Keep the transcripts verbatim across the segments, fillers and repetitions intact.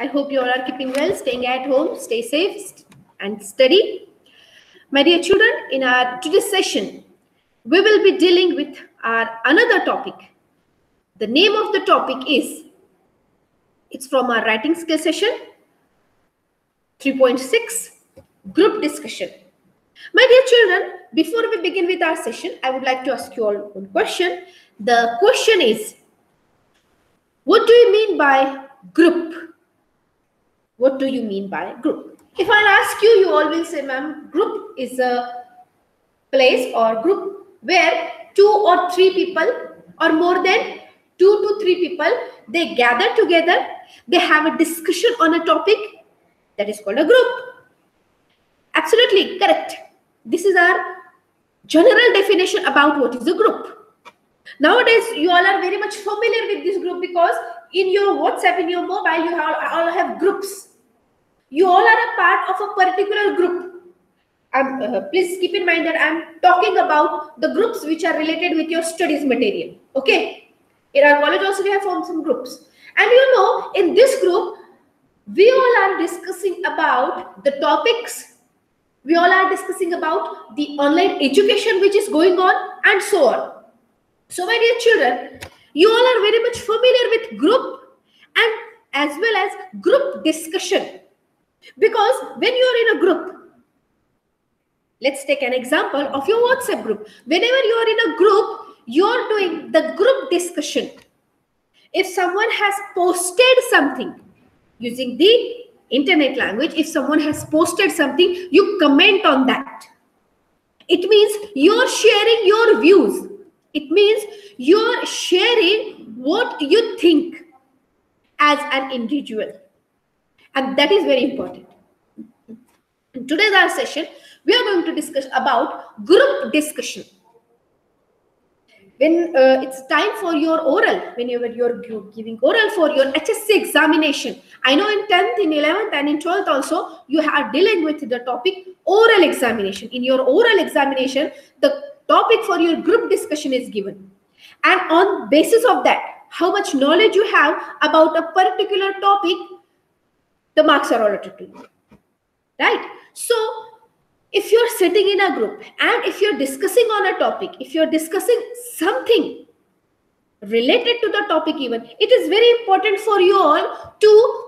I hope you all are keeping well, staying at home, stay safe and study. My dear children, in our today's session, we will be dealing with our another topic. The name of the topic is, it's from our writing skill session, three point six, group discussion. My dear children, before we begin with our session, I would like to ask you all one question. The question is, what do you mean by group? What do you mean by group? If I ask you, you all will say, ma'am, group is a place or group where two or three people or more than two to three people, they gather together, they have a discussion on a topic, that is called a group. Absolutely correct. This is our general definition about what is a group. Nowadays, you all are very much familiar with this group because in your WhatsApp, in your mobile, you have, all have groups. You all are a part of a particular group. Um, uh, please keep in mind that I'm talking about the groups which are related with your studies material. Okay. In our college also we have formed some groups. And you know, in this group, we all are discussing about the topics. We all are discussing about the online education which is going on and so on. So my dear children, you all are very much familiar with group and as well as group discussion. Because when you are in a group, let's take an example of your WhatsApp group. Whenever you are in a group, you are doing the group discussion. If someone has posted something using the internet language, if someone has posted something, you comment on that. It means you're sharing your views. It means you're sharing what you think as an individual. And that is very important. In today's our session, we are going to discuss about group discussion. When uh, it's time for your oral, whenever you're giving oral for your H S C examination, I know in tenth, in eleventh and in twelfth also, you are dealing with the topic oral examination. In your oral examination, the topic for your group discussion is given. And on basis of that, how much knowledge you have about a particular topic, the marks are allotted to you. Right? So, if you're sitting in a group and if you're discussing on a topic, if you're discussing something related to the topic even, it is very important for you all to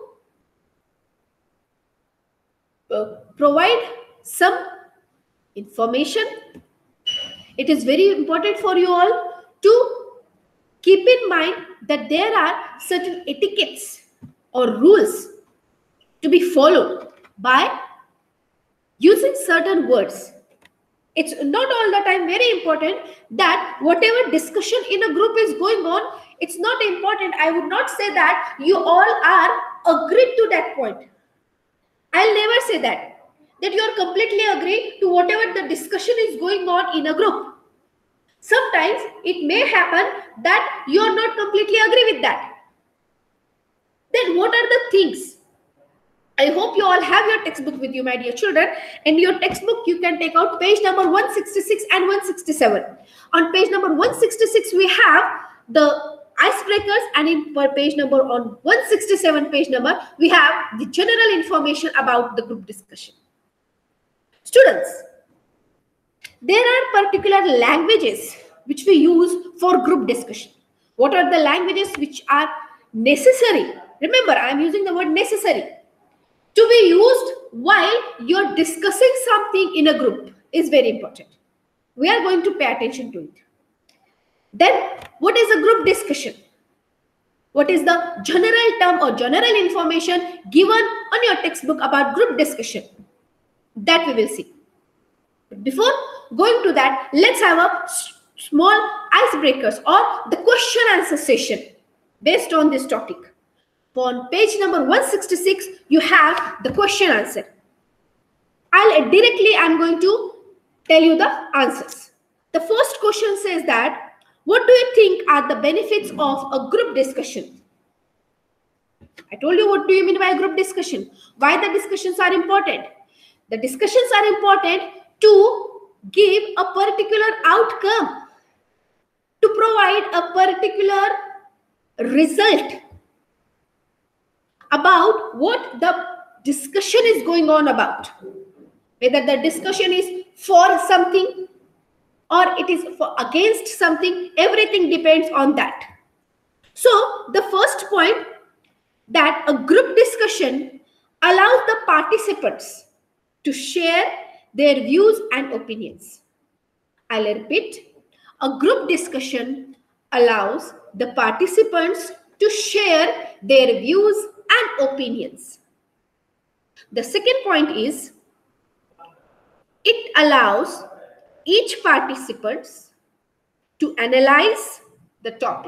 uh, provide some information. It is very important for you all to keep in mind that there are certain etiquettes or rules to be followed by using certain words. It's not all the time very important that whatever discussion in a group is going on, it's not important. I would not say that you all are agreed to that point. I'll never say that. That you are completely agreed to whatever the discussion is going on in a group. Sometimes it may happen that you are not completely agree with that. Then what are the things? I hope you all have your textbook with you, my dear children. In your textbook, you can take out page number one sixty-six and one sixty-seven. On page number one sixty-six, we have the icebreakers, and in per page number on one sixty-seven page number, we have the general information about the group discussion. Students, there are particular languages which we use for group discussion. What are the languages which are necessary? Remember, I am using the word necessary. To be used while you're discussing something in a group is very important. We are going to pay attention to it. Then, what is a group discussion? What is the general term or general information given on your textbook about group discussion? That we will see. But before going to that, let's have a small icebreakers or the question answer session based on this topic. On page number one sixty-six, you have the question answer. I'll directly, I'm going to tell you the answers. The first question says that, what do you think are the benefits of a group discussion? I told you what do you mean by group discussion. Why the discussions are important? The discussions are important to give a particular outcome, to provide a particular result about what the discussion is going on about. Whether the discussion is for something or it is for against something, everything depends on that. So the first point, that a group discussion allows the participants to share their views and opinions. I'll repeat. A group discussion allows the participants to share their views and opinions. The second point is, it allows each participant to analyze the topic.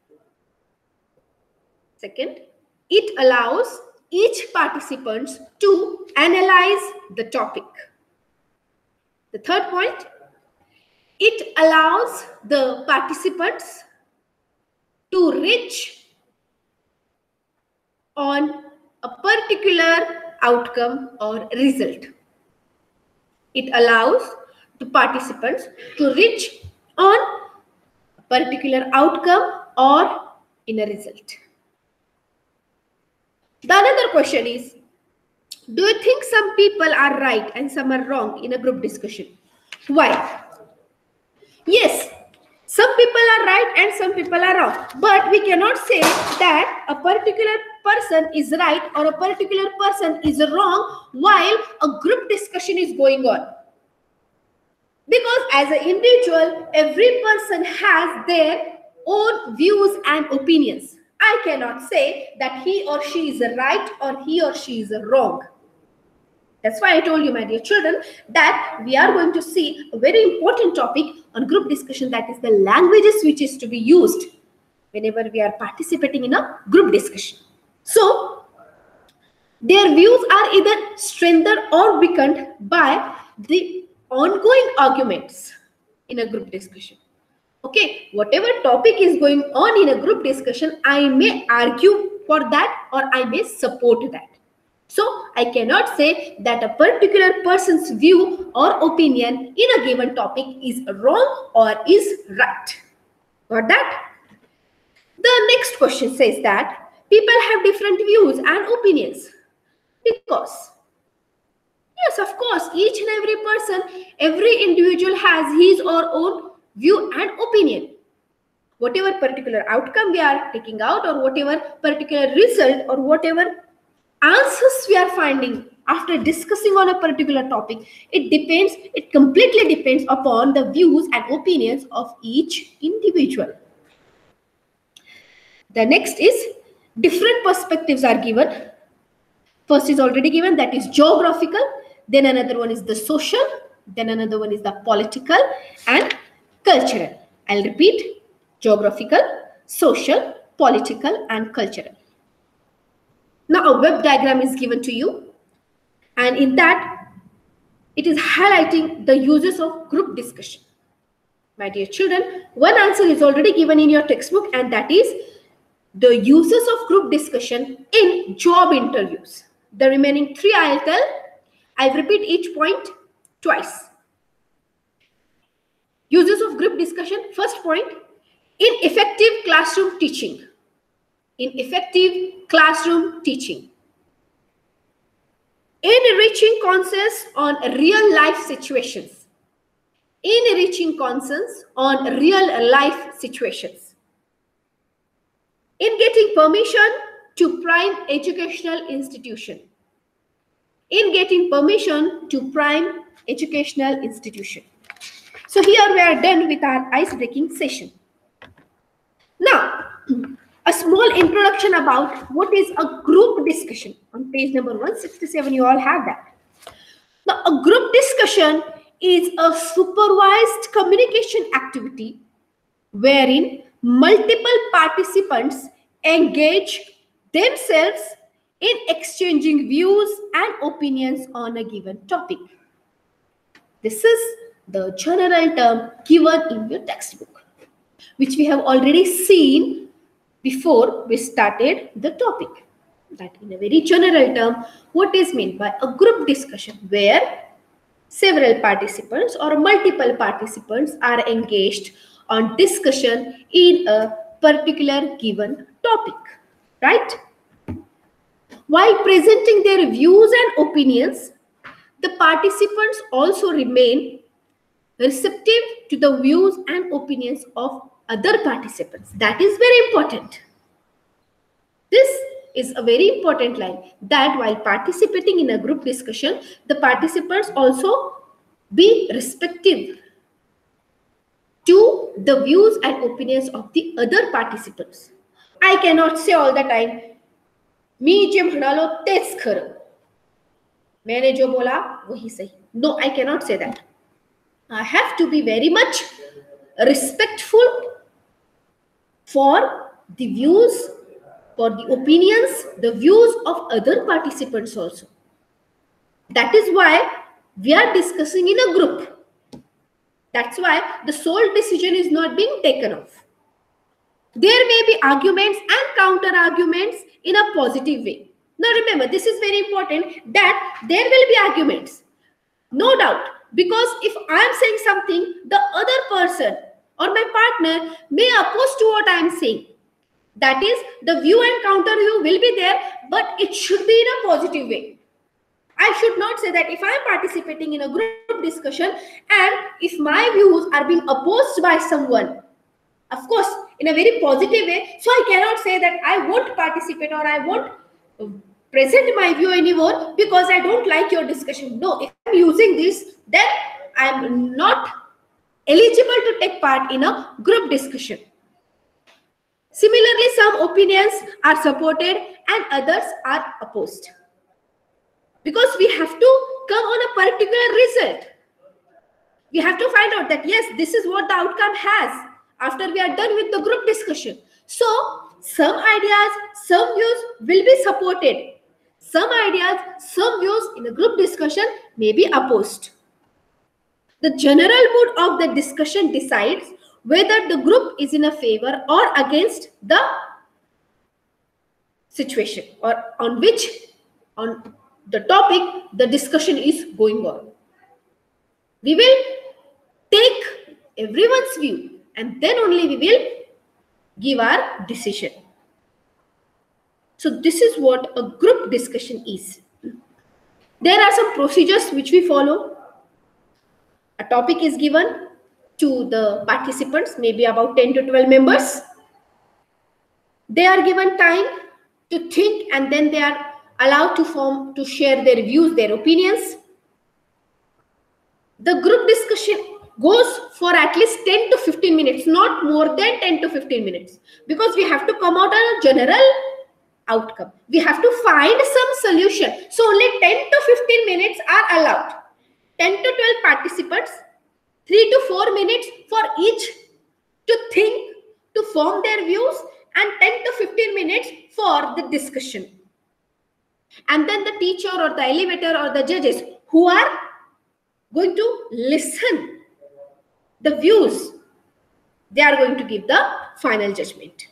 Second, it allows each participant to analyze the topic. The third point, it allows the participants to reach on a particular outcome or result. It allows the participants to reach on a particular outcome or in a result. The another question is, do you think some people are right and some are wrong in a group discussion? Why? Yes, some people are right and some people are wrong. But we cannot say that a particular person is right or a particular person is wrong while a group discussion is going on. Because as an individual, every person has their own views and opinions. I cannot say that he or she is right or he or she is wrong. That's why I told you, my dear children, that we are going to see a very important topic on group discussion, that is the languages which is to be used whenever we are participating in a group discussion. So, their views are either strengthened or weakened by the ongoing arguments in a group discussion. Okay, whatever topic is going on in a group discussion, I may argue for that or I may support that. So, I cannot say that a particular person's view or opinion in a given topic is wrong or is right. Got that? The next question says that people have different views and opinions because, yes, of course, each and every person, every individual has his or her own view and opinion. Whatever particular outcome we are taking out or whatever particular result or whatever answers we are finding after discussing on a particular topic, it depends, it completely depends upon the views and opinions of each individual. The next is different perspectives are given. First is already given, that is geographical. Then another one is the social. Then another one is the political and cultural. I'll repeat: geographical, social, political and cultural. Now a web diagram is given to you, and in that it is highlighting the uses of group discussion. My dear children, one answer is already given in your textbook, and that is the uses of group discussion in job interviews. The remaining three I'll tell. I'll repeat each point twice. Uses of group discussion. First point, in effective classroom teaching. In effective classroom teaching. In reaching consensus on real life situations. In reaching consensus on real life situations. In getting permission to prime educational institution. In getting permission to prime educational institution. So here we are done with our ice-breaking session. Now, a small introduction about what is a group discussion. On page number one sixty-seven, you all have that. Now, a group discussion is a supervised communication activity wherein multiple participants engage themselves in exchanging views and opinions on a given topic. This is the general term given in your textbook, which we have already seen before we started the topic. That in a very general term, what is meant by a group discussion where several participants or multiple participants are engaged on discussion in a particular given topic, right? While presenting their views and opinions, the participants also remain receptive to the views and opinions of other participants. That is very important. This is a very important line, that while participating in a group discussion, the participants also be receptive to the views and opinions of the other participants. I cannot say all the time, मी जे म्हणालो तेच खरं, मैंने जो बोला वही सही. No, I cannot say that. I have to be very much respectful for the views, for the opinions, the views of other participants also. That is why we are discussing in a group. That's why the sole decision is not being taken off. There may be arguments and counter arguments in a positive way. Now remember, this is very important, that there will be arguments. No doubt. Because if I am saying something, the other person or my partner may oppose to what I am saying. That is, the view and counter view will be there, but it should be in a positive way. I should not say that if I am participating in a group discussion and if my views are being opposed by someone, of course, in a very positive way, so I cannot say that I won't participate or I won't present my view anymore because I don't like your discussion. No, if I'm using this, then I'm not eligible to take part in a group discussion. Similarly, some opinions are supported and others are opposed. Because we have to come on a particular result. We have to find out that yes, this is what the outcome has after we are done with the group discussion. So, some ideas, some views will be supported. Some ideas, some views in a group discussion may be opposed. The general mood of the discussion decides whether the group is in a favor or against the situation or on which, on the topic the discussion is going on. We will take everyone's view and then only we will give our decision. So this is what a group discussion is. There are some procedures which we follow. A topic is given to the participants, maybe about ten to twelve members. They are given time to think and then they are allowed to form, to share their views, their opinions. The group discussion goes for at least ten to fifteen minutes, not more than ten to fifteen minutes, because we have to come out on a general outcome. We have to find some solution. So only ten to fifteen minutes are allowed. ten to twelve participants, three to four minutes for each to think, to form their views, and ten to fifteen minutes for the discussion. And then the teacher or the elevator or the judges who are going to listen the views, they are going to give the final judgment.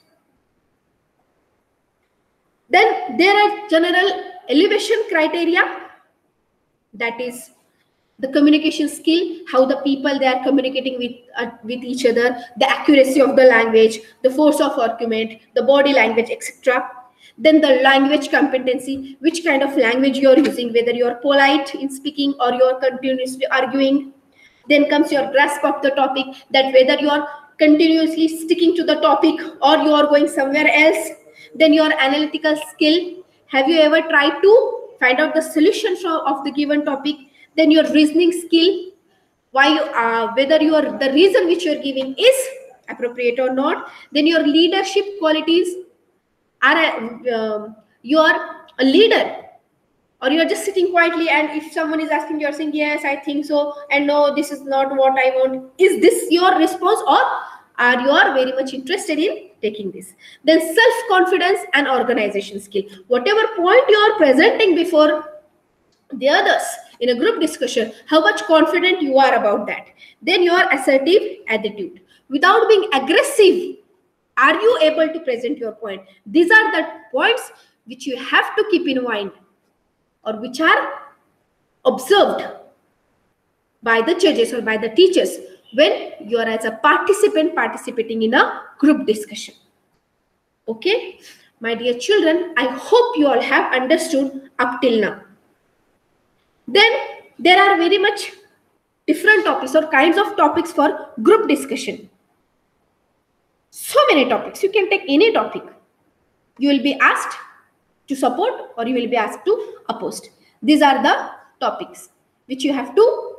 Then there are general elevation criteria, that is the communication skill, how the people they are communicating with uh, with each other, the accuracy of the language, the force of argument, the body language, et cetera. Then the language competency, which kind of language you are using, whether you are polite in speaking or you are continuously arguing. Then comes your grasp of the topic, that whether you are continuously sticking to the topic or you are going somewhere else. Then your analytical skill, have you ever tried to find out the solution of the given topic? Then your reasoning skill, why you are, whether you are, the reason which you are giving is appropriate or not. Then your leadership qualities, are um, you are a leader or you are just sitting quietly, and if someone is asking, you are saying yes, I think so, and no, this is not what I want. Is this your response, or are you are very much interested in taking this? Then self-confidence and organization skill, whatever point you are presenting before the others in a group discussion, how much confident you are about that. Then your assertive attitude, without being aggressive, are you able to present your point? These are the points which you have to keep in mind, or which are observed by the judges or by the teachers when you are as a participant participating in a group discussion. Okay, My dear children, I hope you all have understood up till now. Then there are very much different topics or kinds of topics for group discussion. So many topics. You can take any topic. You will be asked to support or you will be asked to oppose. These are the topics which you have to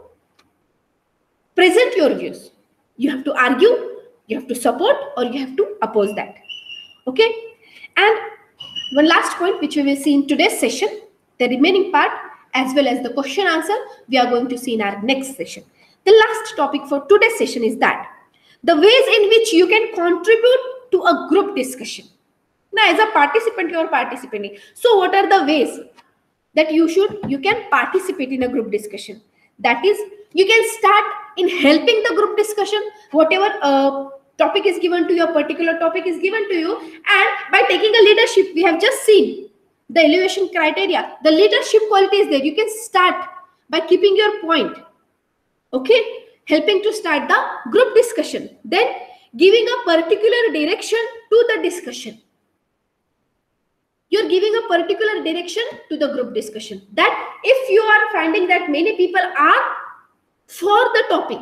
present your views. You have to argue, you have to support, or you have to oppose that. Okay? And one last point which we will see in today's session, the remaining part as well as the question answer, we are going to see in our next session. The last topic for today's session is that the ways in which you can contribute to a group discussion. Now, as a participant, you are participating. So, what are the ways that you should, you can participate in a group discussion? That is, you can start in helping the group discussion, whatever uh, topic is given to you, a particular topic is given to you, and by taking a leadership, we have just seen the evaluation criteria, the leadership quality is there. You can start by keeping your point, okay, helping to start the group discussion, then giving a particular direction to the discussion. You're giving a particular direction to the group discussion. That if you are finding that many people are for the topic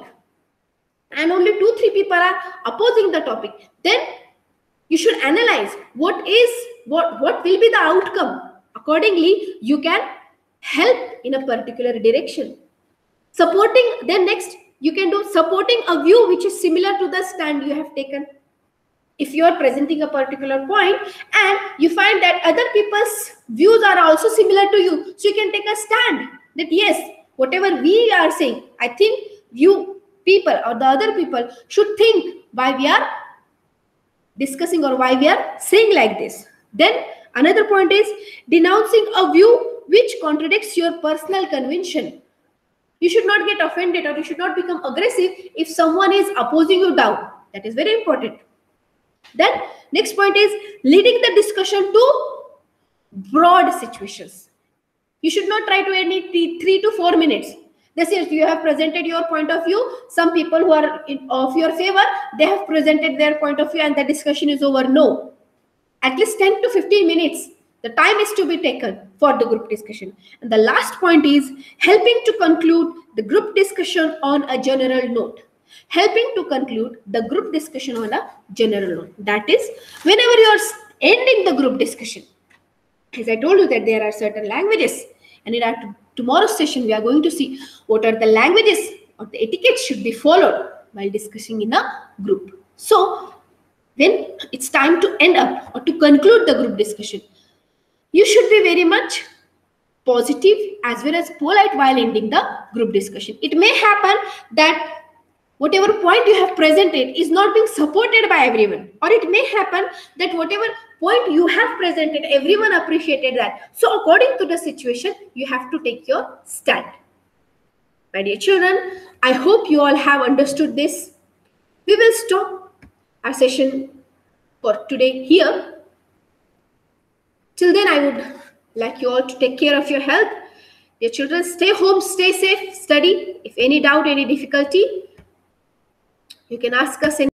and only two, three people are opposing the topic, then you should analyze what is, what, what will be the outcome. Accordingly, you can help in a particular direction. Supporting, then next, you can do supporting a view which is similar to the stand you have taken. If you are presenting a particular point and you find that other people's views are also similar to you, so you can take a stand that yes, whatever we are saying, I think you people or the other people should think why we are discussing or why we are saying like this. Then another point is denouncing a view which contradicts your personal conviction. You should not get offended or you should not become aggressive if someone is opposing you down. That is very important. Then next point is leading the discussion to broad situations. You should not try to any three to four minutes. This is, you have presented your point of view. Some people who are in, of your favor, they have presented their point of view and the discussion is over. No. At least ten to fifteen minutes. The time is to be taken for the group discussion. And the last point is helping to conclude the group discussion on a general note. Helping to conclude the group discussion on a general note. That is, whenever you are ending the group discussion, as I told you that there are certain languages, and in our tomorrow's session, we are going to see what are the languages or the etiquette should be followed while discussing in a group. So, when it's time to end up or to conclude the group discussion, you should be very much positive as well as polite while ending the group discussion. It may happen that whatever point you have presented is not being supported by everyone, or it may happen that whatever point you have presented, everyone appreciated that. So according to the situation, you have to take your stand. My dear children, I hope you all have understood this. We will stop our session for today here. Till then, I would like you all to take care of your health. Dear children, stay home, stay safe, study. If any doubt, any difficulty, you can ask us.